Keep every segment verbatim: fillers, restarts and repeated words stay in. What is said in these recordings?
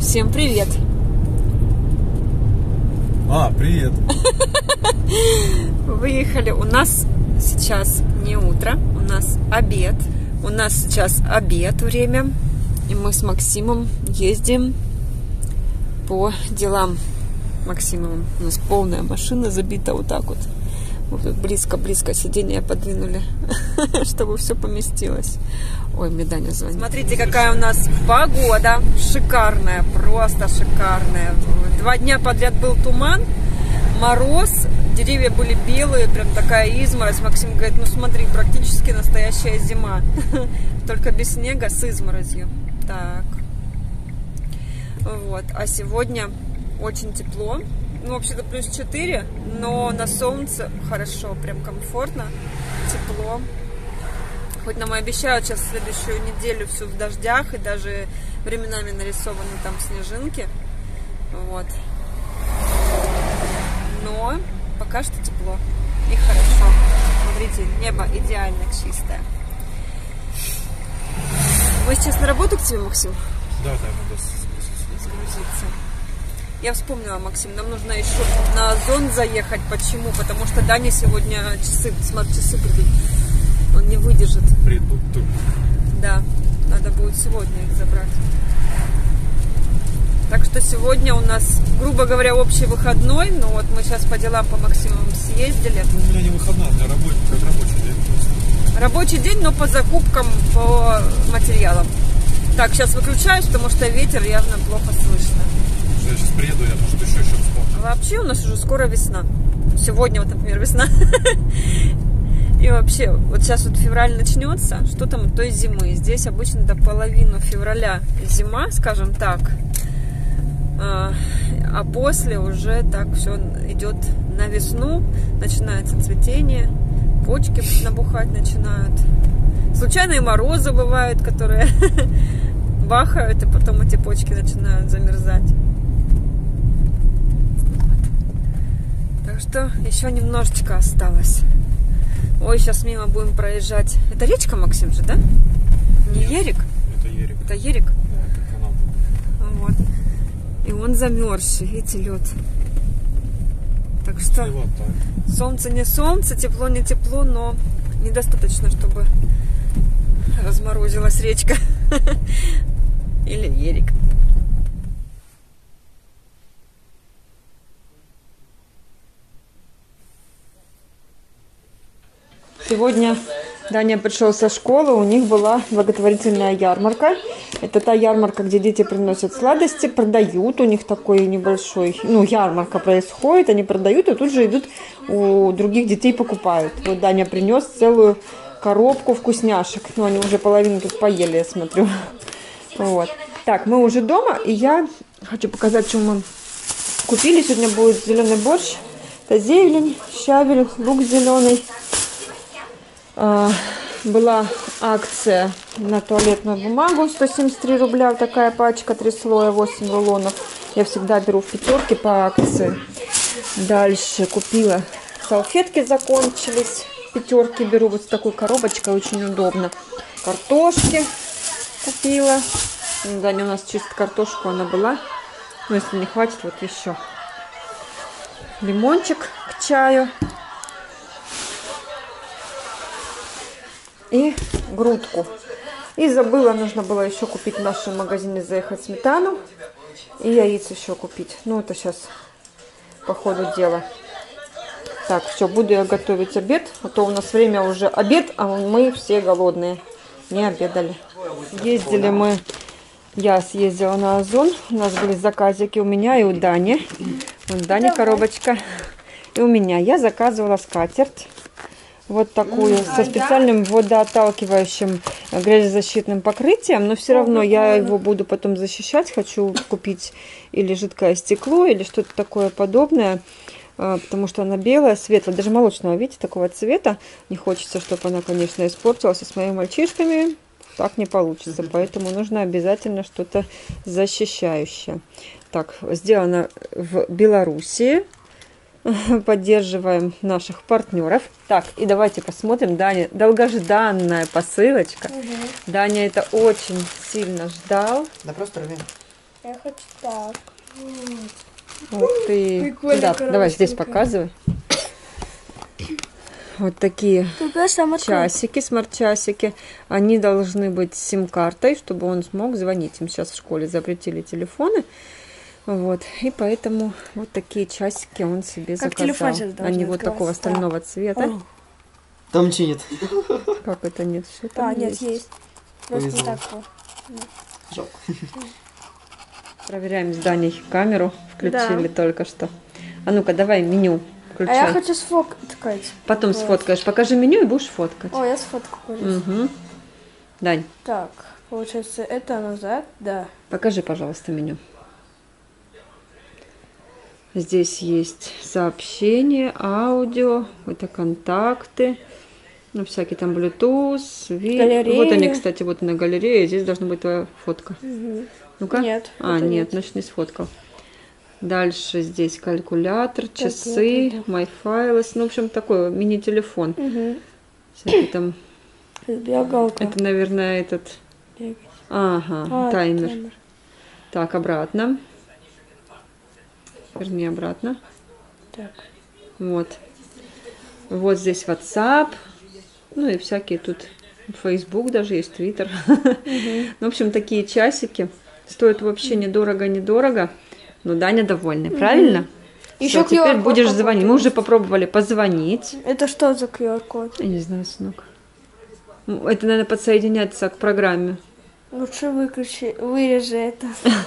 Всем привет! А, привет! Выехали. У нас сейчас не утро, у нас обед. У нас сейчас обед время. И мы с Максимом ездим по делам Максимовым. У нас полная машина забита вот так вот. Вот тут близко-близко сиденье подвинули, чтобы все поместилось. Ой, мне Даня звонит. Смотрите, какая у нас погода. Шикарная, просто шикарная. Два дня подряд был туман, мороз, деревья были белые, прям такая изморозь. Максим говорит, ну смотри, практически настоящая зима. Только без снега, с изморозью. Так. Вот. А сегодня очень тепло. Ну, вообще-то плюс четыре, но на солнце хорошо, прям комфортно, тепло. Хоть нам и обещают сейчас следующую неделю всю в дождях, и даже временами нарисованы там снежинки. Вот. Но пока что тепло и хорошо. Смотрите, небо идеально чистое. Мы сейчас на работу к тебе, Максим? Да, да, надо сгрузиться. Я вспомнила, Максим, нам нужно еще на Озон заехать. Почему? Потому что Даня сегодня часы, смарт-часы придут. Он не выдержит. Придут тут. Да, надо будет сегодня их забрать. Так что сегодня у нас, грубо говоря, общий выходной. Но вот мы сейчас по делам по Максимовым съездили. Ну, у меня не выходной, у меня рабочий, как рабочий день просто. Рабочий день, но по закупкам, по материалам. Так, сейчас выключаюсь, потому что ветер явно плохо слышно. Я сейчас приеду, я может еще еще вспомню. Вообще у нас уже скоро весна. Сегодня вот, например, весна. И вообще, вот сейчас вот февраль начнется, что там той зимы. Здесь обычно до половины февраля зима, скажем так. А после уже так все идет на весну. Начинается цветение, почки набухать начинают. Случайные морозы бывают, которые бахают, и потом эти почки начинают замерзать. Так что еще немножечко осталось. Ой, сейчас мимо будем проезжать. Это речка, Максим же, да? Не Ерик? Это Ерик. Это Ерик? Да, это канал. Вот. И он замерзший, видите, лед. Так что солнце не солнце, тепло не тепло, но недостаточно, чтобы разморозилась речка. Или Ерик. Сегодня Даня пришел со школы, у них была благотворительная ярмарка. Это та ярмарка, где дети приносят сладости, продают. У них такой небольшой, ну, ярмарка происходит, они продают, и тут же идут у других детей покупают. Вот Даня принес целую коробку вкусняшек. Ну, они уже половину тут поели, я смотрю. Вот. Так, мы уже дома, и я хочу показать, что мы купили. Сегодня будет зеленый борщ. Это зелень, щавель, лук зеленый. Была акция на туалетную бумагу, сто семьдесят три рубля, такая пачка, три слоя, восемь рулонов. Я всегда беру в пятерке по акции. Дальше купила салфетки, закончились, пятерки беру, вот с такой коробочкой, очень удобно. Картошки купила. Даня у нас чистит картошку, она была. Но если не хватит, вот еще. Лимончик к чаю. И грудку. И забыла, нужно было еще купить в нашем магазине, заехать сметану. И яиц еще купить. Ну, это сейчас по ходу дела. Так, все, буду я готовить обед. А то у нас время уже обед, а мы все голодные. Не обедали. Ездили мы, я съездила на Озон. У нас были заказики у меня и у Дани. У Дани коробочка. И у меня. Я заказывала скатерть. Вот такую, со специальным водоотталкивающим грязезащитным покрытием. Но все равно я его буду потом защищать. Хочу купить или жидкое стекло, или что-то такое подобное. Потому что она белая, светлая, даже молочного, видите, такого цвета. Не хочется, чтобы она, конечно, испортилась. И с моими мальчишками так не получится. Поэтому нужно обязательно что-то защищающее. Так, сделано в Белоруссии. Поддерживаем наших партнеров. Так, и давайте посмотрим. Даня, долгожданная посылочка. Угу. Даня это очень сильно ждал. Да просто рвем. Я хочу так. Ух ты. Прикольная Да, коробочка давай здесь такая. показывай. Вот такие Какая самая часики, смарт-часики. Они должны быть с сим-картой, чтобы он смог звонить. Им сейчас в школе запретили телефоны. Вот. И поэтому вот такие часики он себе Как заказал. телефон сейчас должен Они вот такого открываться. стального цвета. Там ничего нет. Как это нет? Все там А, нет, есть. есть. Просто не Повезло. так вот. Жалко. Проверяем с Даней камеру. Включили Да. только что. А ну-ка, давай меню А включай. я хочу сфоткать. Потом Вот. сфоткаешь. Покажи меню и будешь фоткать. О, я сфоткаю. Угу. Дань, Так, получается, это назад, да. покажи, пожалуйста, меню. Здесь есть сообщения, аудио, это контакты, ну, всякие там Bluetooth, ви... Галерея. Вот они, кстати, вот на галерее, здесь должна быть твоя фотка. Мгм. Ну-ка. Нет, А, это нет, нет. значит, не сфоткал. Дальше здесь калькулятор, часы, Калькулятор, MyFiles, ну, в общем, такой мини-телефон. Угу. Всякий там, Бегалка. это, наверное, этот... Бегать. Ага, А, таймер. Так, обратно. Верни обратно. Так. Вот. Вот здесь WhatsApp. Ну и всякие тут Facebook даже есть, Twitter. Ну, в общем, такие часики. Стоят вообще недорого-недорого. Но Даня довольный, правильно? Еще Всё, теперь Q R-код будешь какой-то звонить. Мы есть. уже попробовали позвонить. Это что за ку ар-код? Я не знаю, сынок. Ну, это, наверное, подсоединяться к программе. Лучше выключи, вырежи это.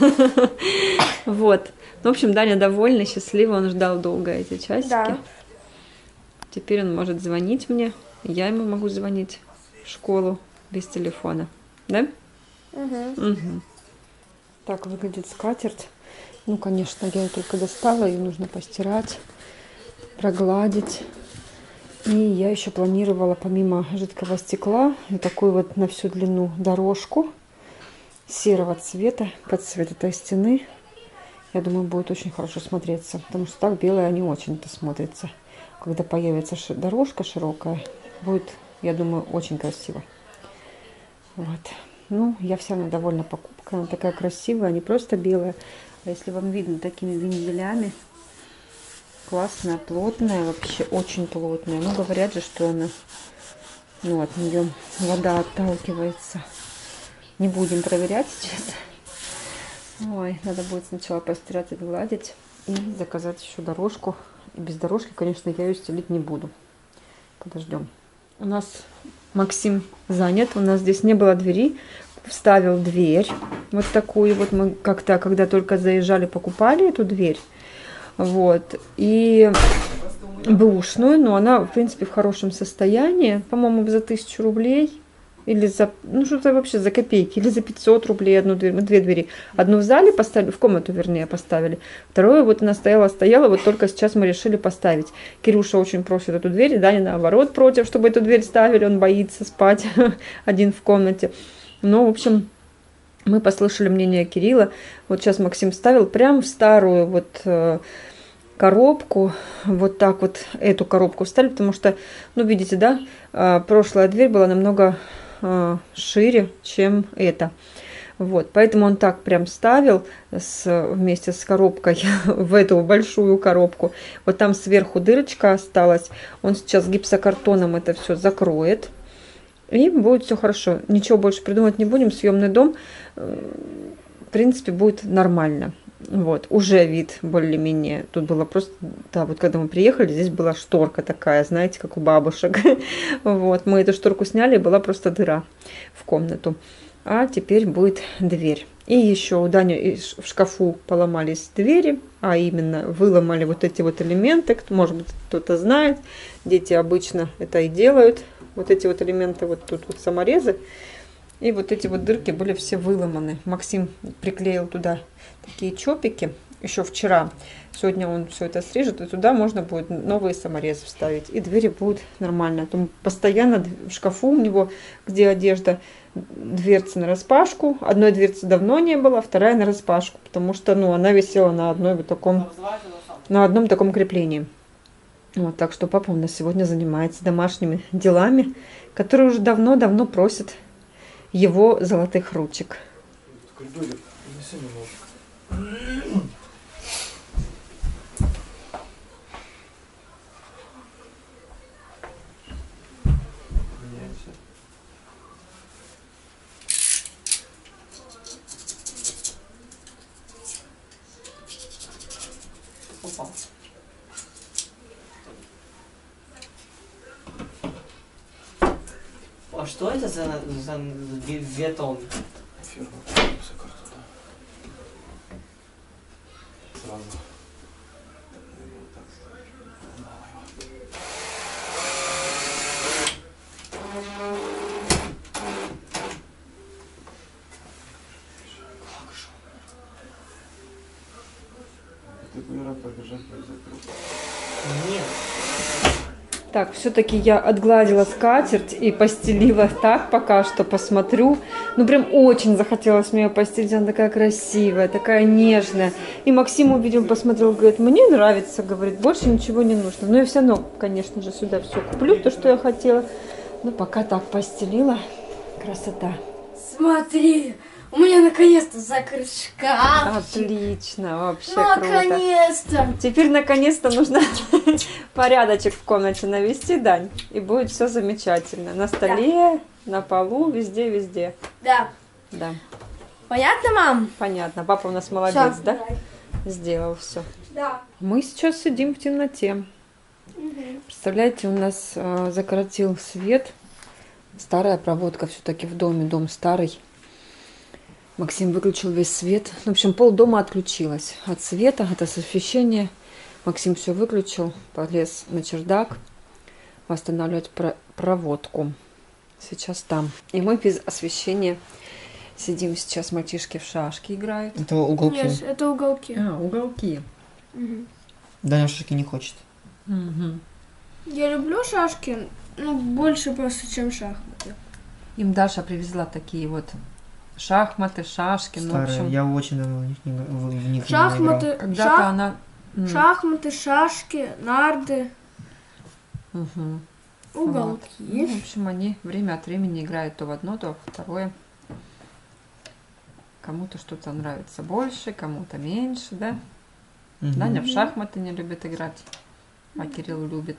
Вот. Ну, в общем, Даня довольный, счастливый. Он ждал долго эти часики. Да. Теперь он может звонить мне. Я ему могу звонить в школу без телефона. Да? Угу. Угу. Так выглядит скатерть. Ну, конечно, я ее только достала, ее нужно постирать, прогладить. И я еще планировала помимо жидкого стекла вот такую вот на всю длину дорожку серого цвета под цвет этой стены. Я думаю, будет очень хорошо смотреться, потому что так белая не очень-то смотрится. Когда появится ши- дорожка широкая, будет, я думаю, очень красиво. Вот. Ну, я вся равно довольна покупкой. Она такая красивая, не просто белая, а если вам видно, такими вензелями. Классная, плотная, вообще очень плотная. Ну, говорят же, что она, ну, от нее вода отталкивается. Не будем проверять сейчас. Ой, надо будет сначала постирать и гладить. И заказать еще дорожку. И без дорожки, конечно, я ее стелить не буду. Подождем. У нас Максим занят. У нас здесь не было двери. Вставил дверь. Вот такую вот мы как-то, когда только заезжали, покупали эту дверь. Вот. И бэушную, но она, в принципе, в хорошем состоянии. По-моему, за тысячу рублей. Или за, ну, что-то вообще за копейки. Или за пятьсот рублей одну дверь. Мы две двери. Одну в зале поставили, в комнату, вернее, поставили. Вторую вот она стояла, стояла. Вот только сейчас мы решили поставить. Кирюша очень просит эту дверь. Даня, наоборот, против, чтобы эту дверь ставили. Он боится спать один в комнате. Ну, в общем, мы послушали мнение Кирилла. Вот сейчас Максим ставил прям в старую вот э, коробку. Вот так вот эту коробку вставили, потому что, ну, видите, да, э, прошлая дверь была намного э, шире, чем эта. Вот, поэтому он так прям ставил с, вместе с коробкой в эту большую коробку. Вот там сверху дырочка осталась. Он сейчас гипсокартоном это все закроет. И будет все хорошо. Ничего больше придумать не будем. Съемный дом, в принципе, будет нормально. Вот. Уже вид более-менее. Тут было просто... Да, вот когда мы приехали, здесь была шторка такая, знаете, как у бабушек. Вот. Мы эту шторку сняли, и была просто дыра в комнату. А теперь будет дверь. И еще у Дани в шкафу поломались двери, а именно выломали вот эти вот элементы. Может быть, кто-то знает. Дети обычно это и делают. Вот эти вот элементы, вот тут вот саморезы. И вот эти вот дырки были все выломаны. Максим приклеил туда такие чопики еще вчера. Сегодня он все это срежет, и туда можно будет новые саморезы вставить. И двери будут нормально. Там постоянно в шкафу у него, где одежда, дверцы нараспашку. Одной дверцы давно не было, вторая нараспашку. Потому что, ну, она висела на одной вот таком, на одном таком креплении. Вот, так что папа у нас сегодня занимается домашними делами, которые уже давно-давно просят его золотых ручек. Попал. А что это за, за ветон? Фирма карту, да. Сразу. Ты бы рад подержать Нет. Так, все-таки я отгладила скатерть и постелила так пока что, посмотрю. Ну, прям очень захотелось мне ее постелить, она такая красивая, такая нежная. И Максим увидел, посмотрел, говорит, мне нравится, говорит, больше ничего не нужно. Но я все равно, конечно же, сюда все куплю, то, что я хотела. Но пока так постелила, красота. Смотри, у меня наконец-то закрыт шкаф. Отлично, вообще круто. Наконец-то. Теперь наконец-то нужно порядочек в комнате навести, Дань, и будет все замечательно. На столе, на полу, везде-везде. Да. Да, Понятно, мам? понятно. Папа у нас молодец, Всё. да? Сделал все. Да. Мы сейчас сидим в темноте. Представляете, у нас э, закоротил свет. Старая проводка все-таки в доме, дом старый. Максим выключил весь свет. В общем, пол дома отключилось от света, от освещения. Максим все выключил, полез на чердак восстанавливать про проводку. Сейчас там. И мы без освещения сидим сейчас, мальчишки в шашки играют. Это уголки. Нет, это уголки. А, уголки. Мгм. Даня шашки не хочет. Угу. Я люблю шашки, ну, больше просто, чем шахматы. Им Даша привезла такие вот шахматы, шашки. Ну, в Старые. общем, Я очень давно в них не, в, в них не играл. Шахматы, когда-то шах- она... М, шахматы, шашки, нарды, мгм. уголки. Ну, в общем, они время от времени играют то в одно, то во второе. Кому-то что-то нравится больше, кому-то меньше, да? Мгм. Даня в шахматы не любит играть, а Кирилл любит.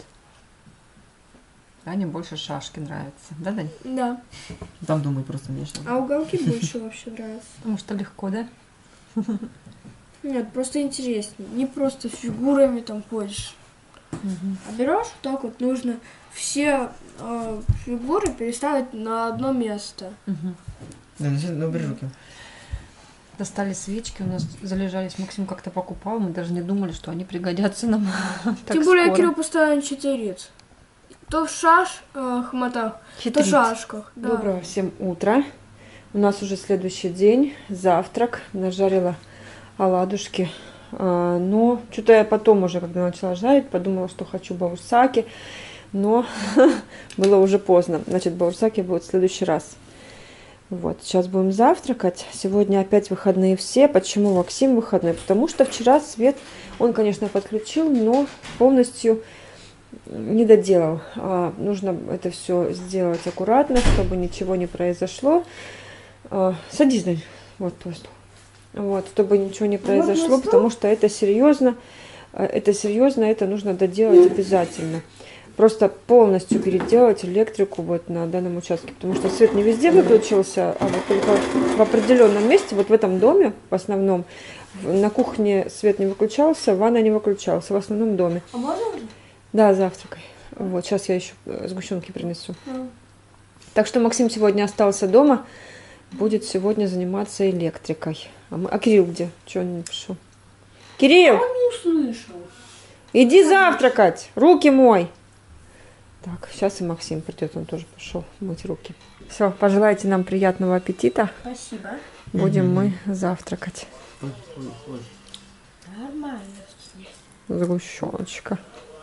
Дане больше шашки нравятся, да, Дань? Да. Там думай просто нежно. А уголки больше вообще нравятся. Потому что легко, да? Нет, просто интереснее. Не просто фигурами там ходишь. А берешь вот так вот, нужно все э, фигуры переставить на одно место. Мгм. Да, ну, убери руки. Достали свечки, у нас залежались. Максим как-то покупал, мы даже не думали, что они пригодятся нам. так Тем более скоро. Кирилл постоянно читерит. То в шашматах, то в Хитрит. шашках. Да. Доброго всем утра. У нас уже следующий день, завтрак. Нажарила оладушки. А, но что-то я потом уже, когда начала жарить, подумала, что хочу баурсаки. Но было уже поздно. Значит, баурсаки будут в следующий раз. Вот, сейчас будем завтракать. Сегодня опять выходные все. Почему Максим выходной? Потому что вчера свет, он, конечно, подключил, но полностью не доделал. А, нужно это все сделать аккуратно, чтобы ничего не произошло. А, садись, Дань. Вот, твой стол. Вот, чтобы ничего не произошло, потому что это серьезно. Это серьезно, это нужно доделать обязательно. Просто полностью переделать электрику вот на данном участке, потому что свет не везде выключился, а вот только в определенном месте, вот в этом доме в основном, на кухне свет не выключался, ванна не выключался, в основном доме. А можно уже? Да, завтракай. Вот, сейчас я еще сгущенки принесу. А. Так что Максим сегодня остался дома, будет сегодня заниматься электрикой. А, мы... а Кирилл где? Чего он не пришел? Кирилл, Он не услышал. иди завтракать, руки мой. Так, сейчас и Максим придет, он тоже пошел мыть руки. Все, пожелайте нам приятного аппетита. Спасибо. Будем мы завтракать. Нормально. Сгущеночка.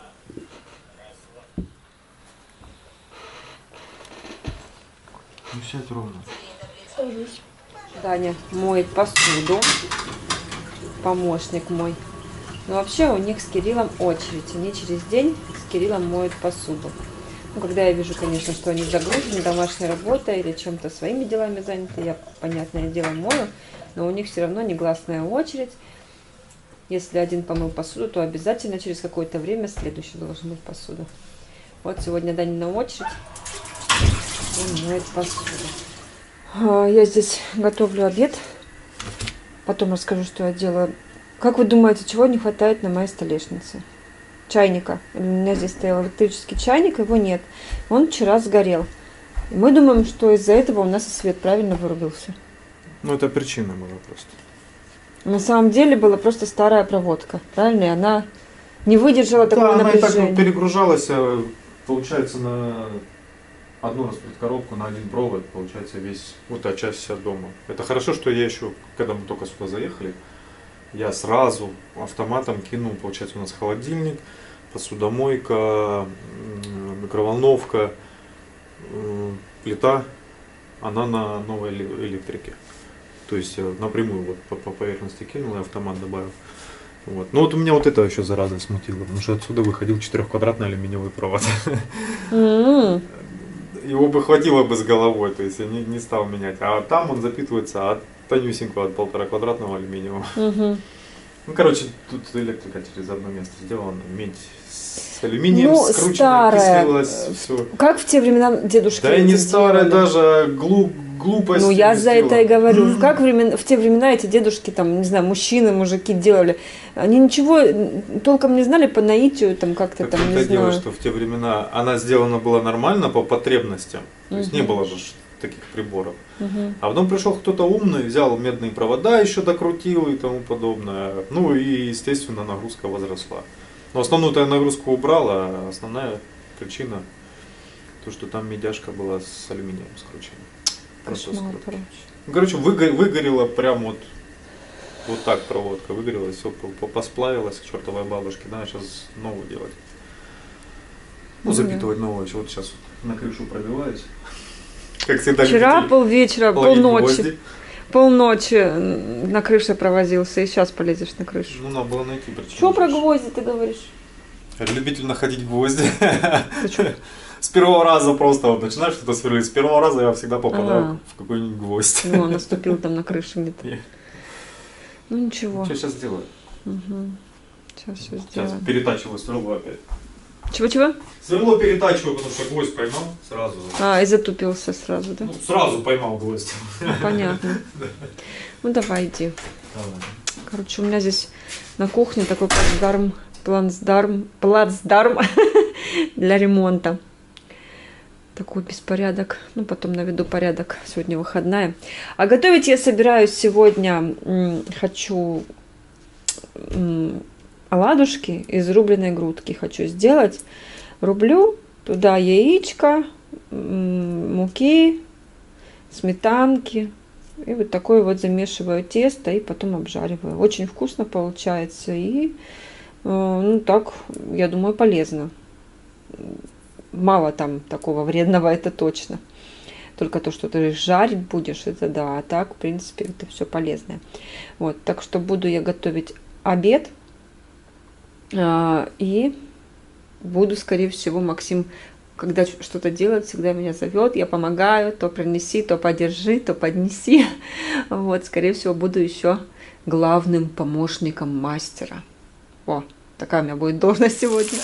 Ну, сядь ровно. Сажусь. Даня моет посуду. Помощник мой. Но вообще у них с Кириллом очередь. Они через день с Кириллом моют посуду. Ну, когда я вижу, конечно, что они загружены домашней работой или чем-то своими делами заняты, я, понятное дело, мою. Но у них все равно негласная очередь. Если один помыл посуду, то обязательно через какое-то время следующий должен мыть посуду. Вот сегодня Данина очередь. Он моет посуду. Я здесь готовлю обед. Потом расскажу, что я делаю Как вы думаете, чего не хватает на моей столешнице? Чайника. У меня здесь стоял электрический чайник, его нет. Он вчера сгорел. И мы думаем, что из-за этого у нас и свет правильно вырубился. Ну, это причина была просто. На самом деле была просто старая проводка, правильно? И она не выдержала такого Да, она и так напряжения. перегружалась, э, получается, на одну распредкоробку, на один провод, получается, весь, вот та часть вся дома. Это хорошо, что я еще, когда мы только сюда заехали, я сразу автоматом кинул, получается, у нас холодильник, посудомойка, м, микроволновка, м, плита, она на новой эле- электрике. То есть я напрямую вот по, по поверхности кинул и автомат добавил. Вот. Ну вот у меня вот это еще зараза смутило, потому что отсюда выходил четырехквадратный алюминиевый провод. М-м. Его бы хватило бы с головой, то есть я не, не стал менять. А там он запитывается от тонюсенького, от полтора квадратного алюминиевого. Мгм. Ну, короче, тут электрика через одно место сделана. Медь с алюминием Ну, скручена, старая. окислилась, все. Как в те времена дедушки Да и не эти старая делали? даже, а глуп, глупость. Ну, я за это и сделана. говорю. Как времен- в те времена эти дедушки, там, не знаю, мужчины, мужики делали? Они ничего толком не знали по наитию, там, как-то Так там, в-то не дело, знаю. что в те времена она сделана была нормально по потребностям. То есть не Мгм. было же ш- таких приборов. Мгм. А потом пришел кто-то умный, взял медные провода, еще докрутил и тому подобное. Ну и, естественно, нагрузка возросла. Но основную-то я нагрузку убрал, а основная причина, то, что там медяшка была с алюминием скручена. Просто Кошмар, скрутки. короче. Ну, короче, выго- выгорела прям вот, вот так проводка, выгорела, все посплавилось к чертовой бабушке. Надо сейчас новую делать. Ну, Ну, запитывать новую. Вот сейчас на крышу пробиваюсь. Как всегда, Вчера любители полвечера, ловить полночи, гвозди. полночи м, на крыше провозился, и сейчас полезешь на крышу. Ну, надо было найти причину. Что про гвозди ты говоришь? Я любитель находить гвозди. Ты чё? С первого раза просто вот начинаешь что-то сверлить. С первого раза я всегда попадаю А. в какой-нибудь гвоздь. Ну, он наступил там на крыше где-то. Не. Ну, ничего. Что сейчас сделаю? Сейчас все Сейчас сделаем. перетачиваю сверло опять. Чего-чего? Сверло перетачиваю, потому что гвоздь поймал сразу. А, и затупился сразу, да? Ну, сразу поймал гвоздь. Ну, понятно. Ну, давай, иди. Короче, у меня здесь на кухне такой плацдарм, плацдарм, плацдарм для ремонта. Такой беспорядок. Ну, потом наведу порядок. Сегодня выходная. А готовить я собираюсь сегодня. м, Хочу м, оладушки из рубленой грудки. Хочу сделать. Рублю туда яичко, м, муки, сметанки. И вот такое вот замешиваю тесто и потом обжариваю. Очень вкусно получается. И, э, ну, так, я думаю, полезно. Мало там такого вредного, это точно. Только то, что ты жарить будешь, это да. А так, в принципе, это все полезное. Вот, так что буду я готовить обед. а, И буду, скорее всего, Максим, когда что-то делает, всегда меня зовет. Я помогаю, то принеси, то подержи, то поднеси. Вот, скорее всего, буду еще главным помощником мастера. О, такая у меня будет должность сегодня.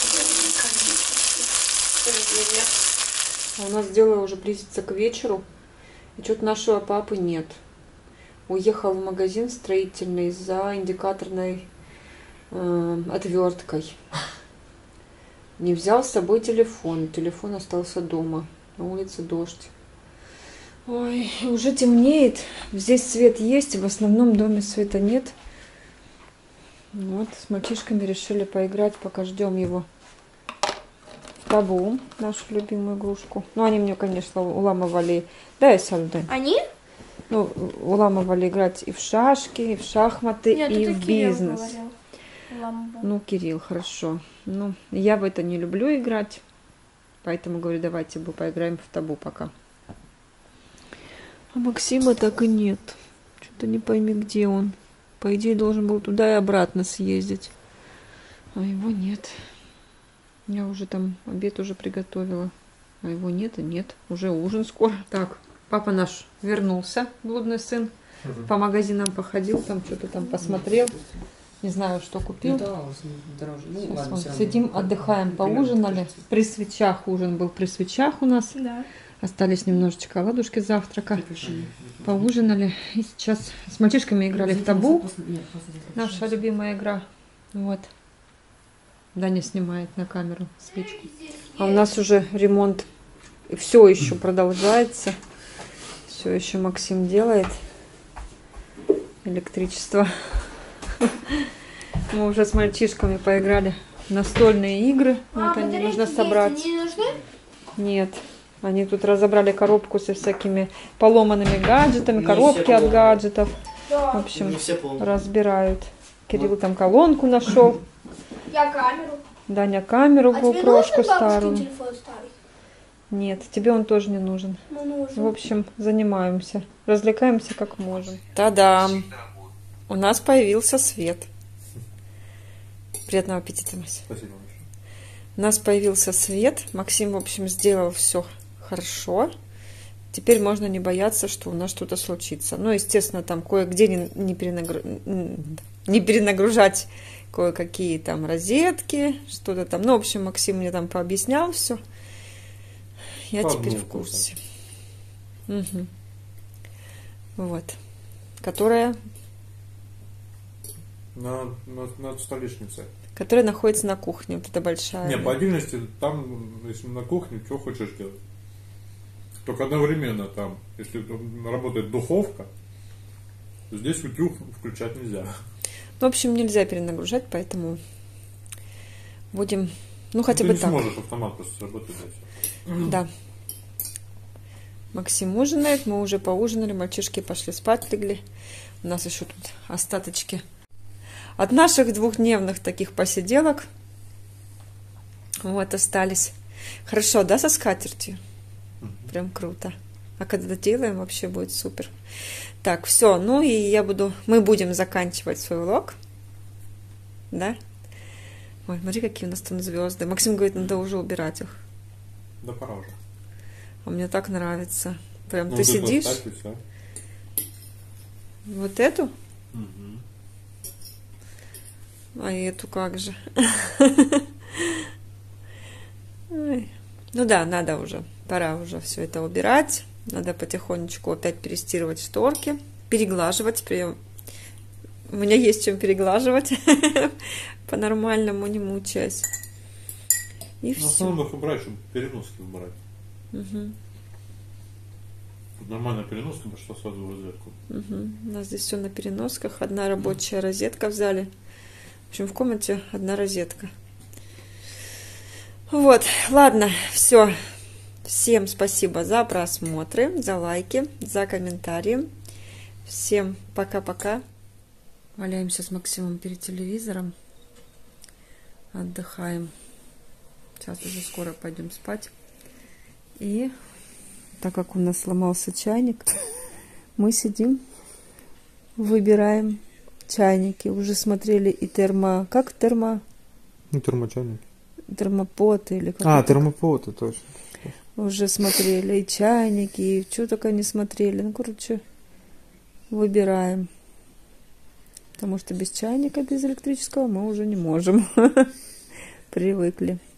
А у нас дело уже близится к вечеру, и что-то нашего папы нет. Уехал в магазин строительный за индикаторной э, отверткой. Не взял с собой телефон. Телефон остался дома. На улице дождь. Ой, уже темнеет. Здесь свет есть, в основном доме света нет. Вот, с мальчишками решили поиграть, пока ждем его. Табу, нашу любимую игрушку. Ну, они мне, конечно, уламывали. Да, я сяду, дай. Они? Ну, уламывали играть и в шашки, и в шахматы, Нет, и это в Кирилл бизнес. говорил. Ламбо. Ну, Кирилл, хорошо. Ну, я в это не люблю играть. Поэтому говорю, давайте мы поиграем в табу пока. А Максима так и нет. Что-то не пойми, где он. По идее, должен был туда и обратно съездить. А его нет. Я уже там обед уже приготовила. А его нет и нет. Уже ужин скоро. Так, папа наш вернулся, блудный сын. По магазинам походил, там что-то там посмотрел. Не знаю, что купил. Сейчас вон сидим, отдыхаем, поужинали. При свечах ужин был, при свечах у нас. Да. Остались немножечко оладушки с завтрака. Поужинали. И сейчас с мальчишками играли в табу. Наша любимая игра. Вот. Даня снимает на камеру свечку. А у нас уже ремонт все еще продолжается. Все еще Максим делает. Электричество. Мы уже с мальчишками поиграли в настольные игры. Вот они нужно собрать. Не нужны? Нет. Они тут разобрали коробку со всякими поломанными гаджетами, Ну, коробки все от поломаны. гаджетов. Да. В общем, Не все полные. разбирают. Кирилл там колонку нашел. Я камеру. Даня камеру, А тебе GoPro-шку нужен бабушкин старую. телефон старый? Нет, тебе он тоже не нужен. Ну, нужен. В общем, занимаемся. Развлекаемся как можем. Та-дам! У нас появился свет. Приятного аппетита, Мася. Спасибо большое. У нас появился свет. Максим, в общем, сделал все хорошо. Теперь можно не бояться, что у нас что-то случится. Ну, естественно, там кое-где не, не, перенагру... не перенагружать кое-какие там розетки, что-то там. Ну, в общем, Максим мне там пообъяснял все. Я По теперь одну в курсе. Угу. Вот. Которая, На, на, над столешницей. которая находится на кухне. Вот это большая. Не, по отдельности, там, если на кухне, что хочешь делать. Только одновременно там, если работает духовка, то здесь утюг включать нельзя. В общем, нельзя перенагружать, поэтому будем, ну, хотя Ты бы не так. сможешь автомат просто сработать. Да, всё. Да. Максим ужинает, мы уже поужинали, мальчишки пошли спать, легли. У нас еще тут остаточки от наших двухдневных таких посиделок. Вот, остались. Хорошо, да, со скатертью? Прям круто. А когда делаем, вообще будет супер. Так, все, ну и я буду, мы будем заканчивать свой влог. Да? Ой, смотри, какие у нас там звезды. Максим говорит, надо уже убирать их. Да пора уже. А мне так нравится. Прям Ну, ты вот это сидишь. оставь, и всё. Вот эту? Мгм. А эту как же? Ой. Ну да, надо уже. Пора уже все это убирать. Надо потихонечку опять перестирывать шторки. Переглаживать. Прям. У меня есть чем переглаживать. По-нормальному, не мучаясь. И В все. основном их убрать, чтобы переноски убрать. Угу. Тут нормальная переноска пошла сразу в розетку. Угу. У нас здесь все на переносках. Одна рабочая розетка в зале. В общем, в комнате одна розетка. Вот, ладно, все. Всем спасибо за просмотры, за лайки, за комментарии. Всем пока-пока. Валяемся с Максимом перед телевизором. Отдыхаем. Сейчас уже скоро пойдем спать. И так как у нас сломался чайник, мы сидим, выбираем чайники. Уже смотрели и термо... Как термо... Ну, термочайник. термопоты или как А, это? термопоты, точно. Уже смотрели и чайники, и что только не смотрели. Ну, короче, выбираем. Потому что без чайника, без электрического мы уже не можем. Привыкли.